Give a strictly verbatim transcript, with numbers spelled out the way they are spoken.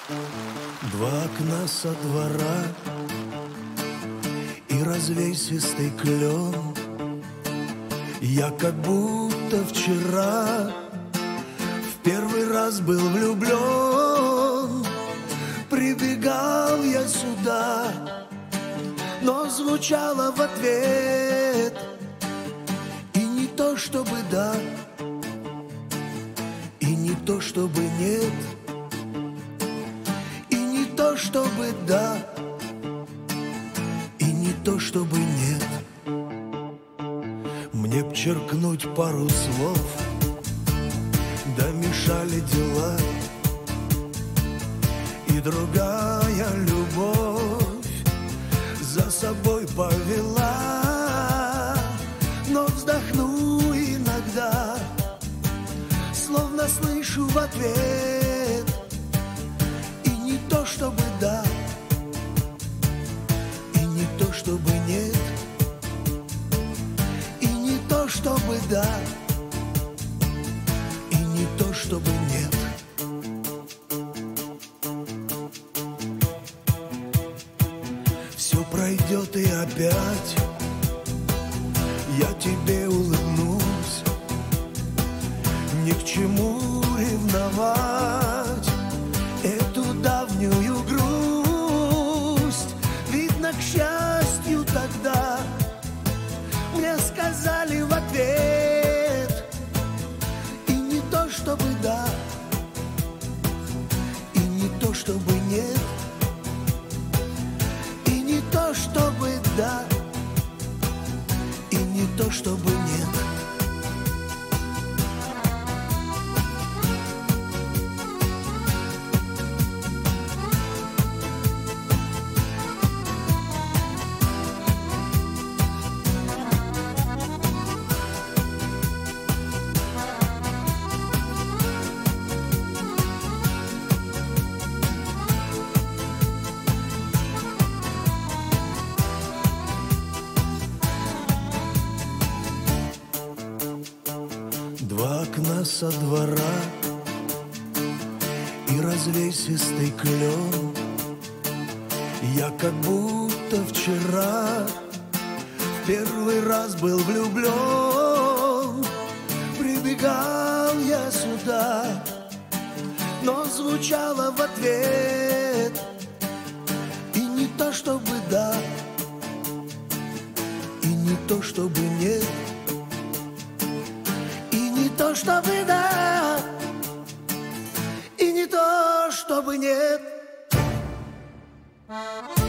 Два окна со двора и развесистый клен. Я как будто вчера в первый раз был влюблен. Прибегал я сюда, но звучало в ответ и не то чтобы да, и не то чтобы нет, и не то чтобы да, и не то чтобы нет. Мне б черкнуть пару слов, да мешали дела, и другая любовь за собой повела. Но вздохну иногда, словно слышу в ответ и не то чтобы да, и не то чтобы нет, и не то чтобы да, и не то чтобы нет. Все пройдет и опять я тебе улыбнусь. Ни к чему ревновать эту давнюю грусть. Видно, к счастью, тогда мне сказали в ответ и не то чтобы да, и не то чтобы нет, и не то чтобы да, и не то чтобы нет. Два окна со двора и развесистый клен. Я как будто вчера в первый раз был влюблен. Прибегал я сюда, но звучало в ответ и не то чтобы да, и не то чтобы нет, не то чтобы да, и не то чтобы нет.